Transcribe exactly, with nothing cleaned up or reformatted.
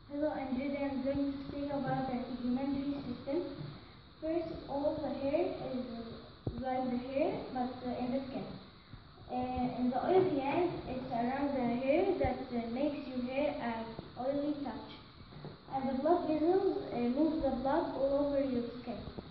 Hello, I'm Judy. I'm going to speak about the integumentary system. First, all the hair is like the hair, but uh, in the skin. Uh, in the oil gland, it's around the hair that uh, makes your hair an oily touch. And the blood vessels uh, move the blood all over your skin.